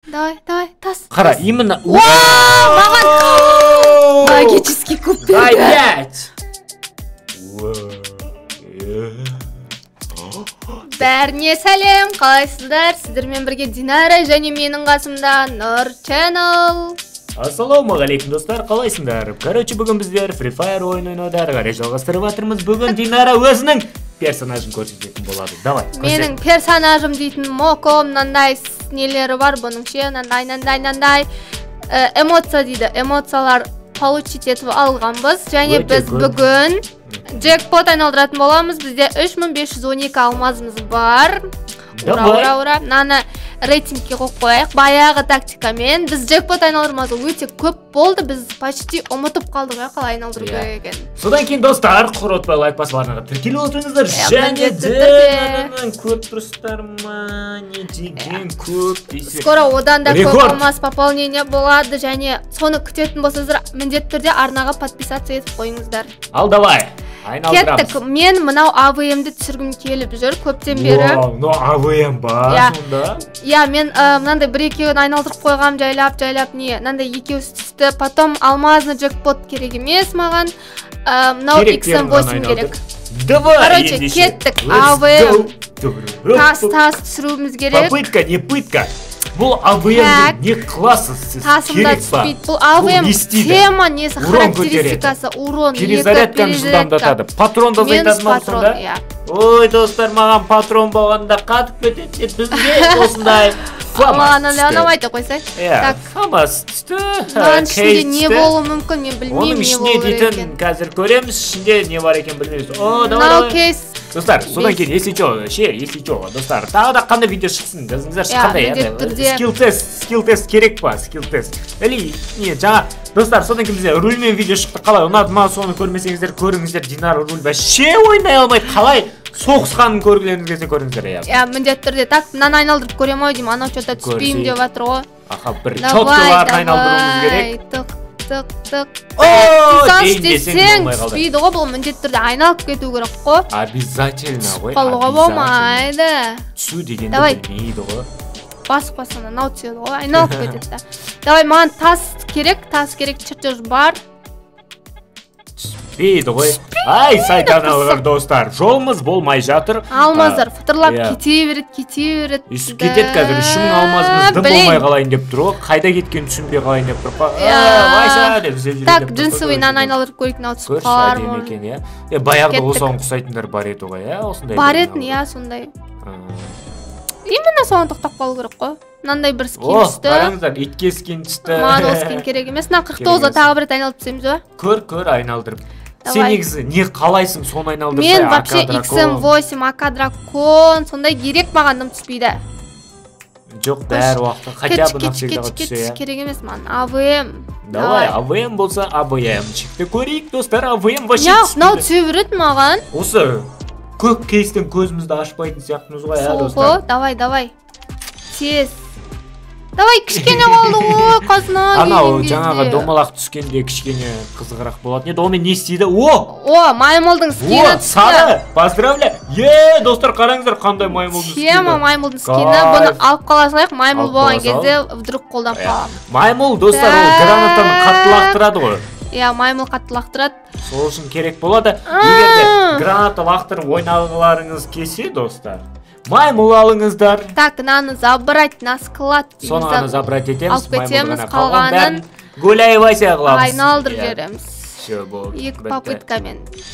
Давай, тас. Қара, именно. Маған магический куб берді. Опять. Бәріне сәлем, қалайсыздар? Сіздермен бірге Динара және менің қасымда Нұр Channel. Ассалаумағалейкум достар, қалайсыңдар? Короче, бүгін біздер Free Fire ойын ойнауды әрі қарай жалғастырып жатырмыз. Бүгін Динара өзінің персонажын көрсететін болады. Давай, менің персонажым дейтін Моко, мынандай нелері бар, бұның ше, мынандай эмоция дейді. Эмоциялар получить етіп алғанбыз, және біз бүгін джекпот айналдыратын боламыз. Бізде 3512 алмазымыз бар. Ура. Наны рейтингке қойып қояйық. Баяғы тактикамен біз джекпот айналдырмазы өте көп болды. Біз почти ұмытып қалдық, қалай айналдыру керек екен. Содан кейін достар, құротпай лайк басып тіркеліп отырыңыздар. Және де көп тұрыстар ма, не деген көп дейсіз. Скоро одан да көп алмаз пополнение болады, және соны күтетін болсаңыздар міндетті түрде арнаға подписаться етіп қойыңыздар. Ал давай. Кеттік, мен мынау АВМ-ді түсіргім келіп жүр көптен бері. Вау, АВМ ба сонда? Я, мен мынандай бір-екеуін айналдырып қойғам, жайлап, не, мынандай екеуісі түсті. Потом алмазны джекпот керек емес маған. Мынау XM8 керек. Короче, кеттік, АВМ. Тас түсіруіміз керек. Попытка, не пытка. Бұл АВМ не классы тасымда түспейді. Бұл АВМ тема несі, характеристикасы, урон, перезарядканы жылдамдатады. Патрон да зайтады ма сонда? Ой, достар, маған патрон болғанда қатып кетеді. Бізге осындай маған ұнамайды қойсай. Так, фамас түсті. Маған ішінде не болуы мүмкін, мен білмеймін оның не болуы ішінде екен. дейтін қазір көреміз, ішінде не бар екен білмейміз. Мынау кейс. Достар, содан кейін, если чё, достар, тағы да қандай видео шықсын, жазыңыздар, қандай скилл тест керек па, скилл тест. Или, не, жаңа, достар, содан кейін бізде рульмен видео шықты, қалай, ұнады ма, соны көрмесеңіздер, көріңіздер, Динара руль вообще ойнай алмайды, қалай соғысқанын көргілеріңіз келсе көріңіздер, я міндетті түрде, так, мынаны айналдырып көрем ау деймін, анау что-то түспеймін деп жатыр ғой. Аха, бір чоткаларын айналдыруымыз керек. Тысаш десең түспейді ғой, бұл міндетті түрде айналып кету керек қой. Обязательно ғой. Қалуға болмайды. Түсу дегенді білмейді ғой. Басып қасына нау түседі ғой, айналып кетеді. Давай, маған тас керек, чертеж бар. Түспейді ғой. Ай, сайтаналар достар, жолымыз болмай жатыр. Алмаздар фытырлап кете береді. Кетеді қазір, үшін алмазымызды болмай қалайын деп тұр ғой. Қайда кеткен түсінбей қалайын деп тұр. Вайса деп зелдеп. Так, джинсовый наны айналдырып көрейік, нау түсіп қалар ма. Баяғыда осыған құсайтындар бар еді ғой, бар етін, сондай. Именно соған тоқтап қалу керек қой. Мынандай бір скин түсті. Қараңыздар, итке скин түсті. Маған ол скин керек емес. Мына 49-ға тағы бір рет айналдырып түсеміз ба? Көр, айналдырып. Сен негізі не қалайсың соны айналдырса? Мен вообще XM8, АК Дракон, сондай керек маған дым түспейді. Жоқ, бәрі уақытта, хотя бы на всегда түссе. Керек емес маған, АВМ. Давай, АВМ болса АВМ. Чекті көрейік, достар, АВМ вообще түспейді. Нау түсе береді маған. Осы көк кейстен көзімізді ашпайтын сияқтымыз ғой, достар. Давай. Тез. Давай, кішкене қалды ғой, қасына. Анау, жаңағы домалақ түскенде кішкене қызығырақ болады. Омен не істейді? Маймылдың скені түсті. Сары, поздравля. Достар, қараңыздар, қандай маймылдың скені. Тема маймылдың скені. Бұны алып қаласылайық, маймыл болған кезде вдруг қолданып қалам. Маймыл, достар, ол гранатаны қатты лақтырады ғой. Маймыл қатты лақтырады. Сол үшін керек болады. Егерде граната лақтырып ойнағыларыңыз келсе, достар, маймыл алыңыздар. Так, наны забрать на склад. Соны забрать етеміз. Алып кетеміз, қалғанын гуляй-вася қыламыз. айналдырып жереміз. Все болды. Екі попыткамен.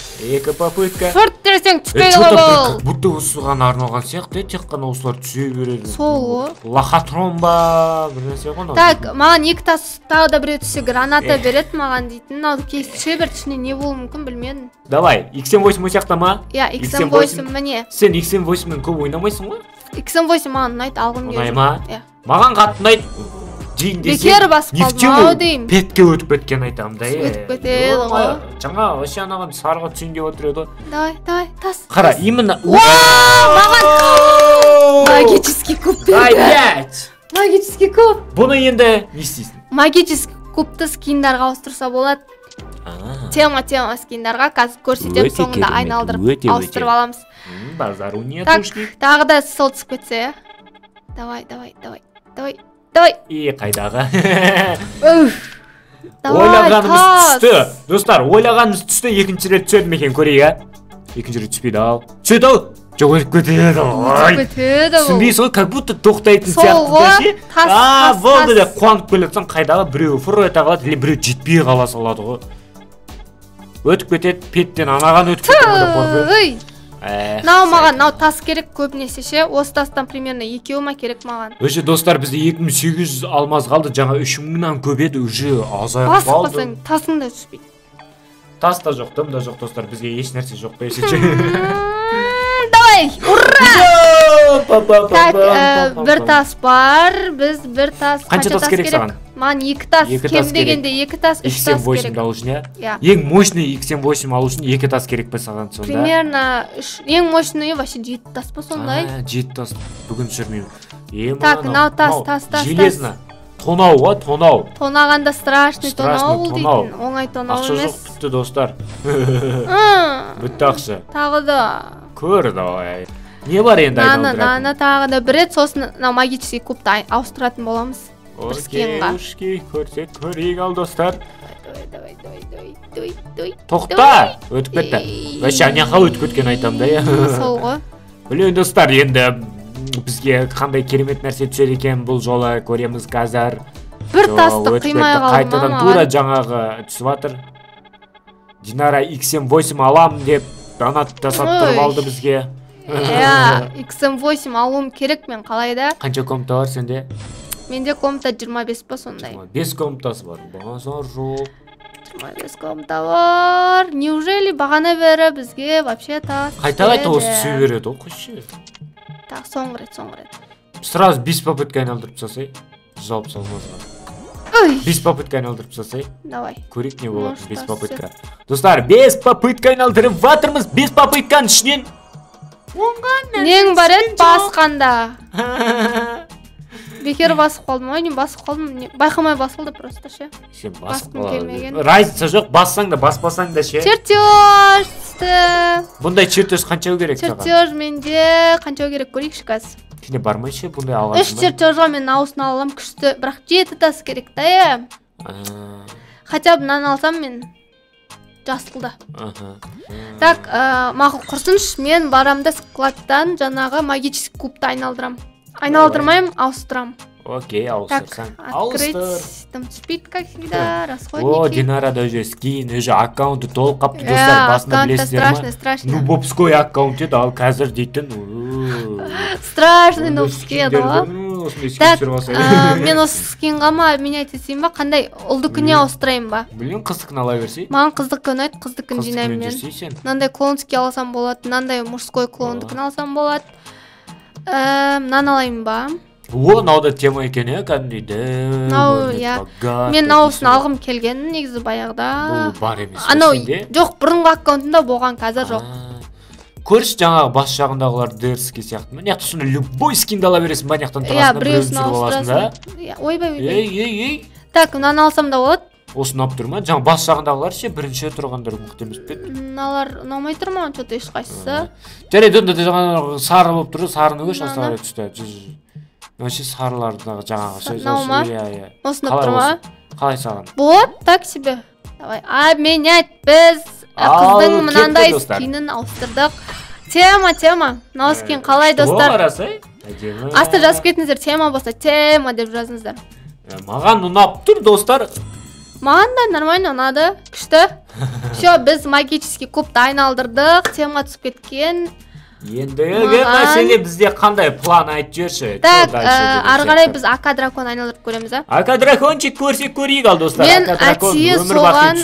Шорт десең түспейді ғой бұл. Бұтты осыған арналған сияқты, тек қана осылар түсе береді. Сол ғой. Лохотрон ба, бір нәрсе ғой. Так, маған екі тас тағы да біреу түссе граната береді маған дейтін. Ал кейс түсе бер, түсіне не болуы мүмкін білмедім. Давай, XM8 сияқты ма? XM8 міне. Сен XM8-мен көп ойнамайсың ғой? XM8 маған ұнайды, алғым келді. Ұнай ма? Маған қатты ұнайды. Бекер басып қалмау деймін. Петке өтіп кеткен айтамын да. Өтіп кетеді ғой. Жаңа өше анаған сарға түсін деп отыр еді. Давай, тас. Қара, именно. Маған магический куб берді. Опять. Магический куб. Бұны енді не істейсің? Магический кубты скиндарға ауыстырса болады. Тема скиндарға қазір көрсетем, соңында айналдырып ауыстырып аламыз. Базару нетушки. Тағы да сол түсіп кетсе. Давай. Қайдағы? Ойлағанымыз түсті. Достар, ойлағанымыз түсті. Екінші рет түседі ме екен, көрейік. Екінші рет түспейді ау. Түседі ау. Жоқ, өтіп кетеді. Түсінбейсіз ғой, как будто тоқтайтын сияқты. Болды деп қуанып келетсің, қайдағы біреу фур ете қалады, или біреу жетпей қала салады ғой. Өтіп кетеді, петтен анаған өтіп кетеді. Нау маған, нау тас керек көбінесе ше. Осы тастан примерно 2 ма керек маған. Өше достар, бізде 2800 алмаз қалды, жаңа 3000-нан көп еді, уже азайып қалды. Баспасаң, тасың да түспейді. Тас та жоқ, дым да жоқ достар, бізге еш нәрсе жоқ десече. Давай, ура! Так, бір тас бар, біз бір тас, қанша тас керек саған? Маған 2 тас, кем дегенде 2 тас, 3 тас керек. X78 алу үшін, ең мощный X78 алу үшін 2 тас керек пе саған сонда? Примерно, ең мощный вообще 7 тас па сондай? 7 тас, бүгін жүрмеймін. Так, нау тас. Железно. Тонау ғой, тонау. Тонағанда страшный тонау ол дейтін, оңай тонау емес. Ақша жоқ бітті достар. Бітті ақша. Тағы да. Көр давай. Не бар енді айналдыратын? Наны тағы да бір рет, сосын магический кубты ауыстыратын боламыз. Окей, көрсек көрейік ал достар. Давай. Тоқта! Өтіп кетті. Вообще аняқа өтіп кеткен айтам да. Сол ғой. Білен достар, енді бізге қандай керемет нәрсе түседі екен бұл жолы көреміз қазір. Бір тасты қимай қалды ма? Қайтадан тура жаңағы түсіп жатыр. Динара X78 алам деп донат жасап тұрып алды бізге. X78 алуым керек мен қалайда. Қанша комната бар сенде? Менде комната 25 па сондай. 5 комнатасы бар. Базар жоқ. 25 комната бар. Неужели бағана бері бізге вообще тас? Қайта осы түсі береді ол қойшы. Так, соңғы рет. Сразу 5 попытка айналдырып тастасай. Жауап салмазға. 5 попытка айналдырып тастасай. Давай. Көрейік не болады 5 попытка. Достар, 5 попытка айналдырып ватырмыз. 5 попытканың ішінен нең бар еді басқанда. Бекер басып қалдым ой, не басып қалдым, байқамай басылды просто ше. Сен басып қалады. Разница жоқ, бассаң да баспасаң да ше. Чертежті. Бұндай чертеж қанша керек саған? Чертеж менде қанша керек көрейікші қазір. Сенде бар ма ше бұндай алғансың ба? 3 чертежға мен ауысын алам күшті, бірақ 7 тас керек та Хотя бы мынаны алсам мен жасылды. Так, мақұл құрсыншы, мен барамда складтан жаңағы магический кубты айналдырам. Айналдырмайым, ауыстырам. Окей, ауыстырсаң. Открыть. Там түспейді, как всегда, расходники. О, Динарада уже скин, уже аккаунты толық қапты достар, басында білесіздер ма? Страшно. Нубовской аккаунт еді, ал қазір дейтін. Страшный нубовский еді ғой. Так, мен осы скинға ма менять етсейм ба, қандай ұлдыкіне ауыстырайым ба? Білен қыздықын ала берсей? Маған қыздық ұнайды, қыздықын жинаймын мен. Мынандай клонский алсам болады, мынандай мужской клондыкын алсам болады. Мынаны алайын ба? О, науда тема екен е, кәдімдейді. Нау, я. Мен науысын алғым келген, негізі баяғыда. Бұл бар емес. Анау, жоқ, бұрынғы аккаунтында болған, қазір жоқ. Көріш жаңағы бас жағындағылар дерске сияқты. Мен яқты сонда любой скинді ала бересің ба, яқтан тұрасында біреуін сүріп аласың да. Ойбай. Ей. Так, мынаны алсам да болады. Осы ұнап тұр ма? Жаңа бас жағындағылар ше бірінші тұрғандар мықты емес пе? Мыналар ұнамай тұр ма? Что-то ешқайсысы. Жарайды, онда жаңағы сары болып тұрды, сарыны көш астағара түсті. Вообще сарылардағы жаңағы сөз. Мынау ма? Осыны тұр ма? Қалай саған? Вот, так себе. Давай, обменять біз қыздың мынандай скинін ауыстырдық. Тема. Мынау скин қалай достар? Асты жазып кетіңіздер, тема болса, тема деп жазыңыздар. Маған ұнап тұр достар. Маған да нормально ұнады, күшті. Все, біз магический кубты айналдырдық, тема түсіп кеткен. Ендігі мәселе бізде қандай план айтып жүрші. Так, ары қарай біз ака дракон айналдырып көреміз, а? Ака дракончик көрсек көрейік ал достар. Мен әтие соған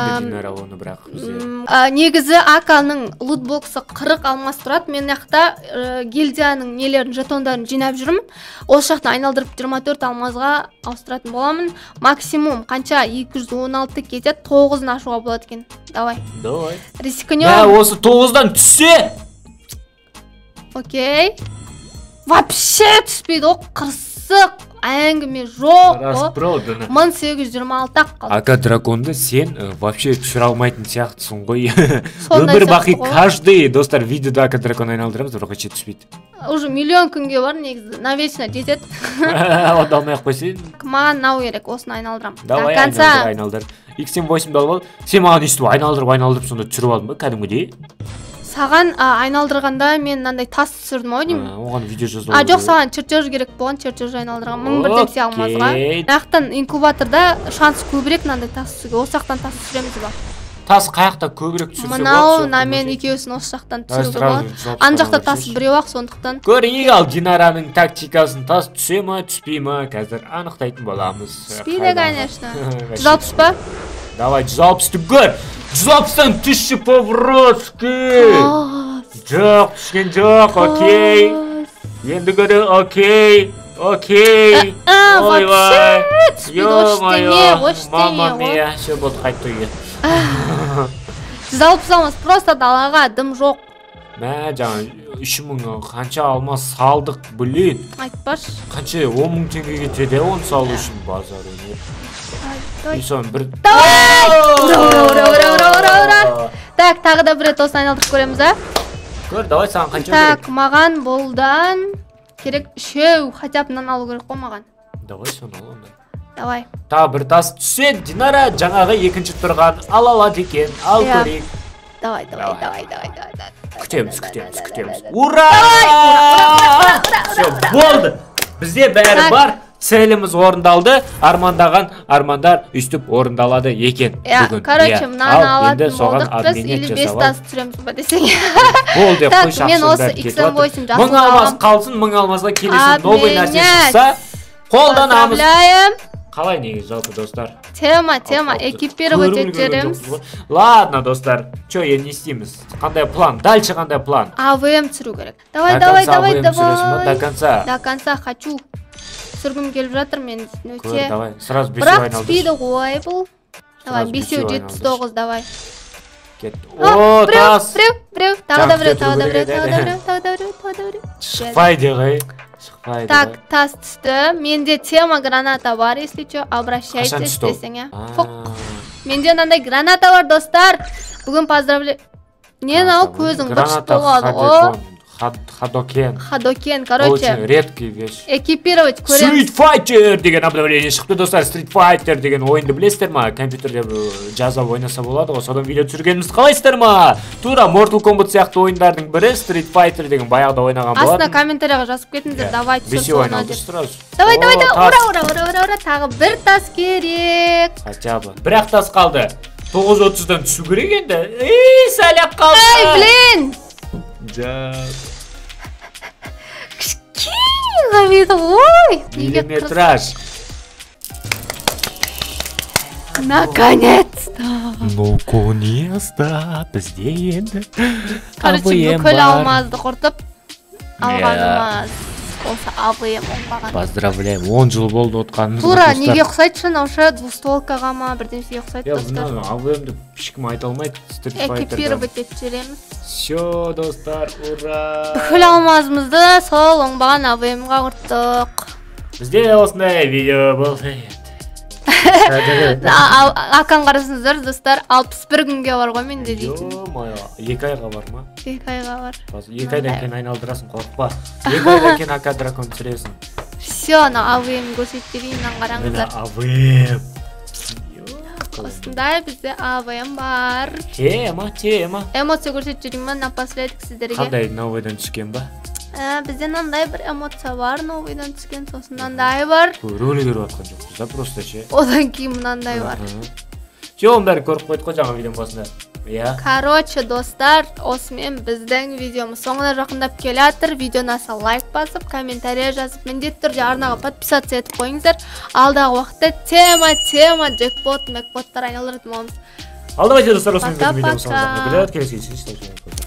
негізі аканың лутбоксы 40 алмас тұрады. Мен яқта гильдияның нелерін, жетондарын жинап жүрмін. Осы жақтан айналдырып 24 алмазға ауыстыратын боламын. Максимум қанша 216 кетеді, 9-ын ашуға болады екен. Давай. Рискінем. Осы 9-дан түссе? Окей. Вообще түспейді, о, қырсық, әңгіме жоқ. 1826 қалды. Ака драконды сен вообще түсіре алмайтын сияқтысың ғой. Өмір бақи каждый, достар, видеода ака дракон айналдырамыз, бірақ ше түспейді. уже миллион күнге бар негізі навечно жетеді. Онда алмай ақ қойсын. Маған мынау керек, осыны айналдырамын. Давай айналдыр. X78-ді алып ал. Сен маған өйстіп айналдырып сонда түсіріп алдың ба кәдімгідей? Саған айналдырғанда мен мынандай тас түсірдім ау деймін. Оған видео жазып. Жоқ, саған чертеж керек болған, чертеж айналдырған. 1001 тепсе алмазға. Мынаяқтан инкубаторда шанс көбірек мынандай тас түсіруге. Осы жақтан тас түсіреміз ба? Тас қаяқта көбірек түсірсе болады. Мынау мен екеуісін осы жақтан түсіруге болады. Ана жақта тас біреу ақ, сондықтан. Көрейік ал Динараның тактикасын, тас түсе ма, түспей ма, қазір анықтайтын боламыз. Түспейді, конечно. 160 па? Давай 160-ті көр. 160-тан түсші по-броски. Жоқ, түскен жоқ, окей. Енді көрі, окей. Окей. Вообще, түспейді, мама мия, все болды қайтты үйге. 160 алмас, просто далаға дым жоқ. Мә, жаңа 3000 қанша алмас салдық, білет. Айтпаш. Қанша 10.000 теңге кетеді, оны салу үшін базар өнер. Сон бір... Ура! Так, тағы да бір рет осыны айналдырып көреміз, а? Көр, давай саған қанша керек? Так, маған болдан керек 3, хотя бы мынаны алу керек қой маған. Давай соны ал онда. Давай. Тағы бір тас түссе, Динара жаңағы екінші тұрған ал алады екен, ал көрейік. Давай. Күтеміз. Ура! Все, болды. Бізде бәрі бар. Целіміз орындалды, армандаған армандар үстіп орындалады екен бүгін. Короче, мынаны алатын болдық біз, или 5 тас түсіреміз ба десең. Болды, қой шақсын бәрі кетіп отыр. 1000 алмас қалсын, 1000 алмасға келесін новый нәрсе шықса, қолданамыз. Қалай негіз жалпы достар? Тема, экипировать еттеріміз. Ладно, достар, че не істейміз? Қандай план? Дальше қандай план? АВМ түсіру керек. Давай. До конца хочу. Сүргім келіп жатыр мен өте. Давай, сразу 5 айналдыр. Бірақ түспейді ғой бұл. Давай, 5-79, давай. О, тас! Біреу. Тағы да біреу. Шықпайды ғай. Так, тас түсті. Менде тема граната бар, если что, обращайтесь десең, а? Менде мынандай граната бар, достар. Бүгін поздравляю. Не нау көзің бұршық толады ғой. Ходокен, короче. Очень редкий вещь. Экипировать көреміз. Street Fighter деген обновление шықты, достар. Street Fighter деген ойынды білесіздер ма? Компьютерде жазып ойнаса болады ғой. Содан видео түсіргеніміз қалайсыздар ма? Тура Mortal Kombat сияқты ойындардың бірі Street Fighter деген баяғыда ойнаған болатын. Астына комментарияға жазып кетіңіздер. Давай түсір соны деп. Давай. Ура. Тағы бір тас керек. Хотя бы. Бір-ақ тас қалды. 930-дан түсу керек енді. Сәлек қалды. Блин! Жап. Ғабиді, ой! Миллиметраж. Наконец-то! Бізде енді. Короче, бүкіл алмазды құртып алғанымыз. Осы АВМ оңбаған. Поздравляем, 10 жыл болды отқанымыз. Тура, неге ұқсайды шын, ауша двустолкаға ма, бірдемсеге ұқсайды достар. АВМді ешкім айта алмайды. Экипировать етіп жүреміз. Все, достар, ура! Бүкіл алмазымызды сол оңбаған АВМға құрттық. Бізде осындай видео болды. Ақан қарасыңыздар, достар, 61 күнге бар ғой менде дейтін. 2 айға бар ма? 2 айға бар. 2 айдан кен айналдырасың, қорқпа. 2 айдан кен ака дракон түсіресің. Все, АВМ көрсеттерейінен қараңыздар. АВМ. Осындай бізде АВМ бар. Тема. Эмоция көрсеттерейін ба, напоследок сіздерге. Қандай новыйдан түскен ба? Бізден андай бір эмоция бар, новыйдан түскен, сосын мынандай бар. Рөлі көріп атқан жоқ, да просто ше. Одан кейін мынандай бар. Оның бәрі көріп қойдық қой жаңа видеоның басында. Короче, достар, осымен біздің видеомыз соңына жақындап келатыр. Видеоны аса лайк басып, комментария жазып, міндетті түрде арнаға подписация етіп қойыңыздар. Алдағы уақытта тема, джекпот, мекпоттар айналдыратын боламыз. Алдабайте достар, осымен видеомыз соңына келеді. Келесі